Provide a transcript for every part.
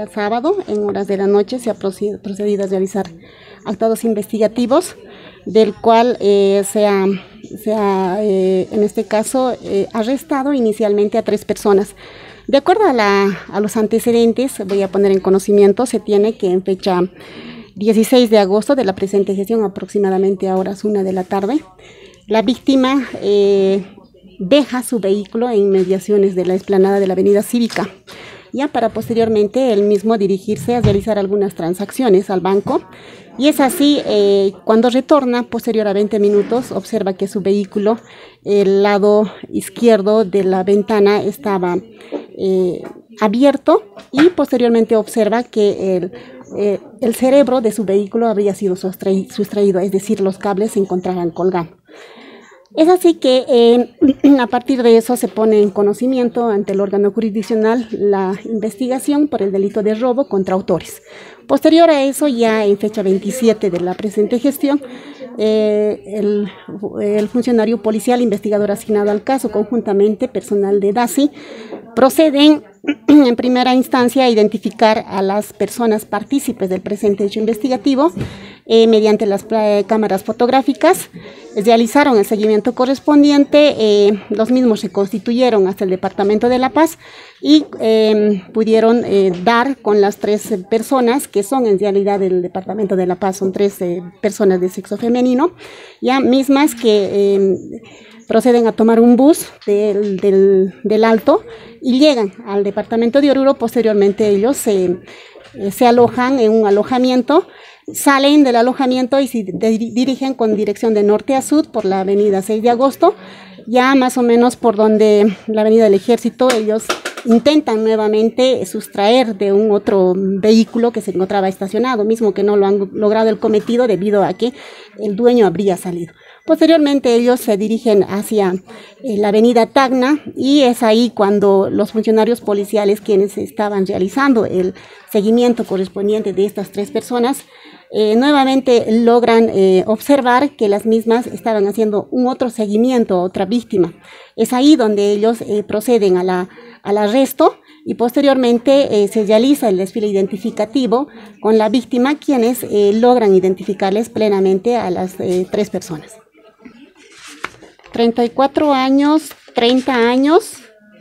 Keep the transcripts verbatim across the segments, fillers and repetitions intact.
sábado, en horas de la noche, se ha procedido a realizar actos investigativos, del cual eh, se ha, se ha eh, en este caso, eh, arrestado inicialmente a tres personas. De acuerdo a, la, a los antecedentes, voy a poner en conocimiento, se tiene que en fecha dieciséis de agosto de la presente gestión, aproximadamente a horas una de la tarde, la víctima eh, deja su vehículo en inmediaciones de la explanada de la Avenida Cívica, ya para posteriormente él mismo dirigirse a realizar algunas transacciones al banco. Y es así, eh, cuando retorna, posterior a veinte minutos, observa que su vehículo, el lado izquierdo de la ventana estaba eh, abierto, y posteriormente observa que el, eh, el cerebro de su vehículo habría sido sustraído, sustraído, es decir, los cables se encontraban colgando. Es así que eh, a partir de eso se pone en conocimiento ante el órgano jurisdiccional la investigación por el delito de robo contra autores. Posterior a eso, ya en fecha veintisiete de la presente gestión, eh, el, el funcionario policial investigador asignado al caso, conjuntamente personal de DACI, proceden en primera instancia a identificar a las personas partícipes del presente hecho investigativo eh, mediante las eh, cámaras fotográficas. Realizaron el seguimiento correspondiente, eh, los mismos se constituyeron hasta el Departamento de La Paz y eh, pudieron eh, dar con las tres eh, personas que son en realidad del Departamento de La Paz, son tres eh, personas de sexo femenino, ya mismas que eh, proceden a tomar un bus del, del, del Alto y llegan al departamento de Oruro. Posteriormente ellos se, se alojan en un alojamiento, salen del alojamiento y se dirigen con dirección de norte a sur por la avenida seis de agosto, ya más o menos por donde la avenida del Ejército. Ellos intentan nuevamente sustraer de un otro vehículo que se encontraba estacionado, mismo que no lo han logrado el cometido debido a que el dueño habría salido. Posteriormente ellos se dirigen hacia eh, la avenida Tacna, y es ahí cuando los funcionarios policiales, quienes estaban realizando el seguimiento correspondiente de estas tres personas, eh, nuevamente logran eh, observar que las mismas estaban haciendo un otro seguimiento a otra víctima. Es ahí donde ellos eh, proceden a la, al arresto, y posteriormente eh, se realiza el desfile identificativo con la víctima, quienes eh, logran identificarles plenamente a las eh, tres personas. treinta y cuatro años, treinta años,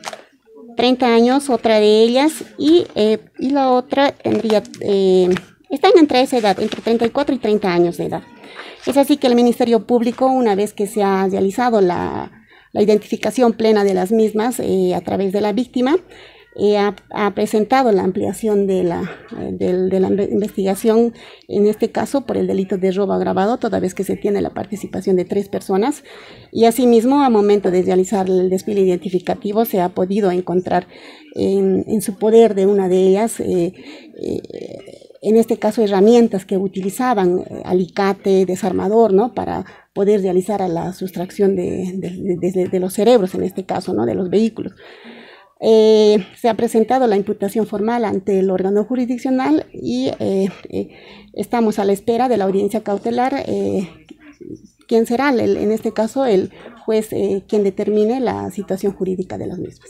treinta años, otra de ellas, y, eh, y la otra tendría, eh, están entre esa edad, entre treinta y cuatro y treinta años de edad. Es así que el Ministerio Público, una vez que se ha realizado la, la identificación plena de las mismas eh, a través de la víctima, Eh, ha, ha presentado la ampliación de la, de, de la investigación, en este caso por el delito de robo agravado, toda vez que se tiene la participación de tres personas, y asimismo a momento de realizar el desfile identificativo se ha podido encontrar en, en su poder de una de ellas, eh, eh, en este caso herramientas que utilizaban, eh, alicate, desarmador, ¿no?, para poder realizar a la sustracción de, de, de, de, de los cerebros, en este caso, ¿no?, de los vehículos. Eh, se ha presentado la imputación formal ante el órgano jurisdiccional y eh, eh, estamos a la espera de la audiencia cautelar, eh, quien será el, en este caso el juez eh, quien determine la situación jurídica de las mismas.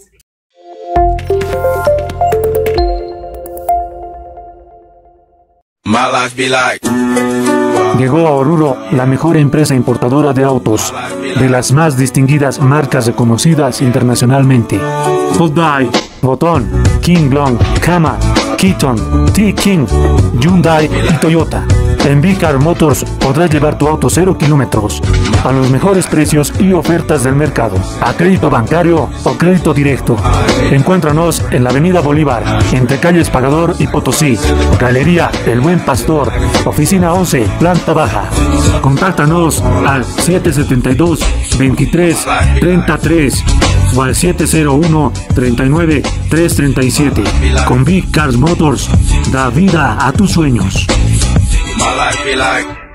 Llegó a Oruro la mejor empresa importadora de autos, de las más distinguidas marcas reconocidas internacionalmente: Hyundai, Foton, King Long, Kama, Keaton, T-King, Hyundai y Toyota. En V-Car Motors podrás llevar tu auto cero kilómetros a los mejores precios y ofertas del mercado, a crédito bancario o crédito directo. Encuéntranos en la avenida Bolívar, entre calles Pagador y Potosí, Galería El Buen Pastor, oficina once, planta baja. Contáctanos al siete siete dos, veintitrés, treinta y tres o al siete cero uno, treinta y nueve, trescientos treinta y siete. Con V-Car Motors, da vida a tus sueños. My life be like